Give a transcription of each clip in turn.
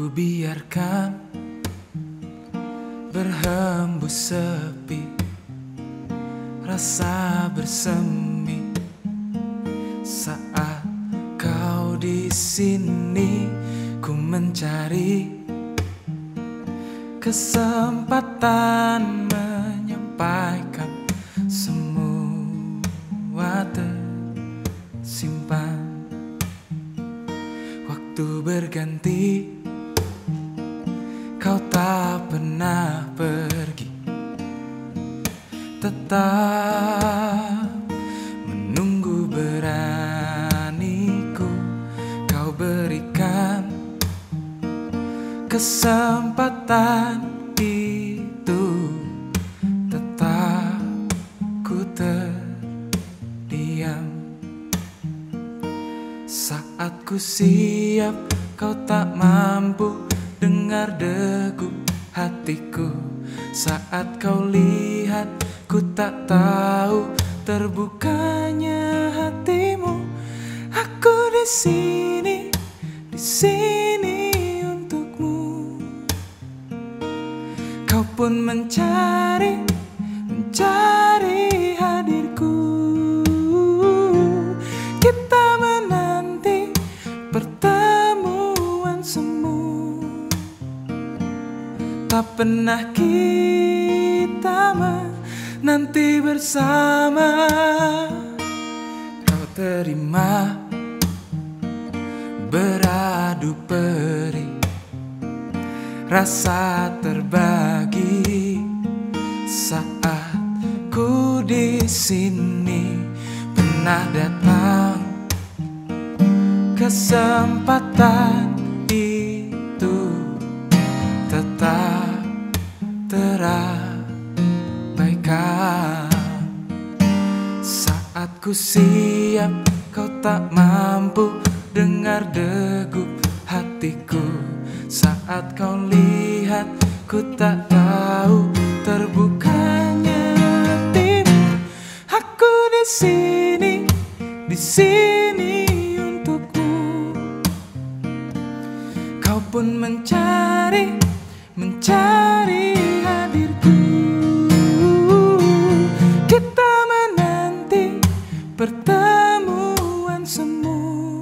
Ku biarkan berhembus sepi, rasa bersemi saat kau di sini. Ku mencari kesempatan menyampaikan semua tersimpan. Waktu berganti, kau tak pernah pergi, tetap menunggu beraniku. Kau berikan kesempatan itu, tetap ku terdiam. Saat ku siap, kau tak mampu dengar degup hatiku. Saat kau lihat, ku tak tahu terbukanya hatimu. Aku di sini untukmu. Kau pun mencari hadirku. Kita menanti pertemuan semu. Tak pernah kita menanti bersama. Kau terima beradu perih, rasa terbagi saat ku di sini. Pernah datang kesempatan itu, tetap terabaikan. Saat ku siap, kau tak mampu dengar degup hatiku. Saat kau lihat, ku tak tahu terbukanya hatimu. Aku di sini untukmu. Kau pun mencari hadirku. Kita menanti pertemuan semu.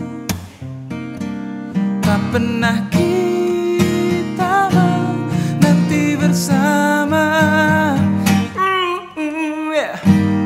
Tak pernah kita menanti bersama. Yeah.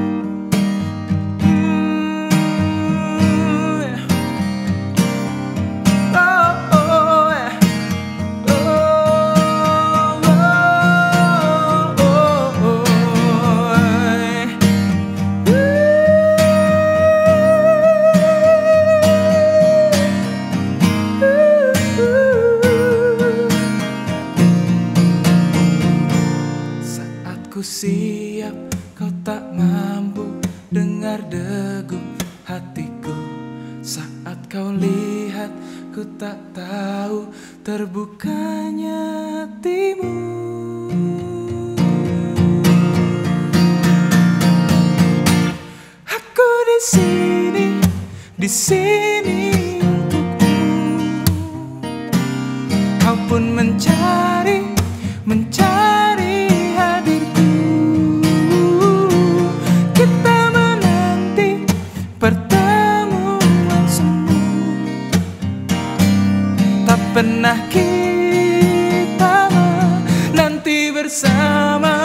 Ku siap, kau tak mampu dengar degup hatiku. Saat kau lihat, ku tak tahu terbukanya hatimu. Aku di sini untukmu. Kau pun mencari hadirku. Kita menanti pertemuan semu. Tak pernah kita menanti bersama.